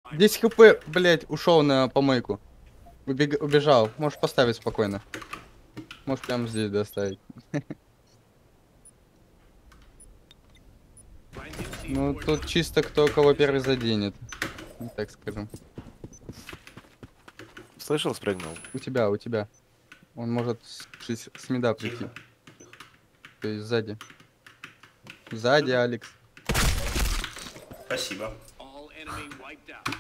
10 хп, блять, ушел на помойку. Убежал. Можешь поставить спокойно. Можешь прямо здесь доставить. Ну, тут чисто кто кого первый заденет. Так скажем. Слышал, спрыгнул? У тебя, у тебя. Он может с мида прийти. Тихо. То есть сзади. Сзади, Алекс. Спасибо.